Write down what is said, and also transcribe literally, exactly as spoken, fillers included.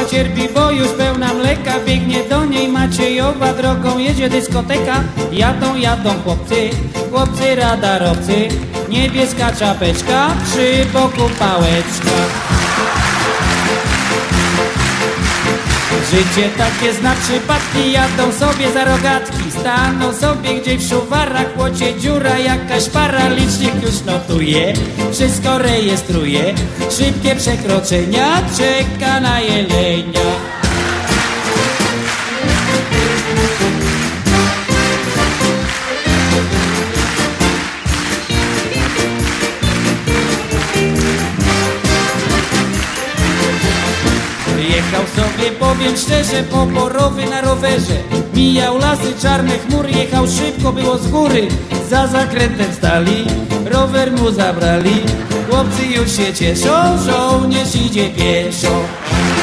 cierpi, bo już pełna mleka. Biegnie do niej Maciejowa, drogą jedzie dyskoteka. Jadą, jadą chłopcy, chłopcy radarowcy. Niebieska czapeczka, przy boku pałeczka. Życie takie zna przypadki, jadą sobie za rogatki. Staną sobie gdzieś w szuwarach, płocie dziura jakaś para. Licznik już notuje, wszystko rejestruje. Szybkie przekroczenia, czeka na jelenia. Jechał sobie, powiem szczerze, poborowy na rowerze. Mijał lasy, czarne chmury, jechał szybko, było z góry. Za zakrętem stali, rower mu zabrali. Chłopcy już się cieszą, żołnierz idzie pieszo.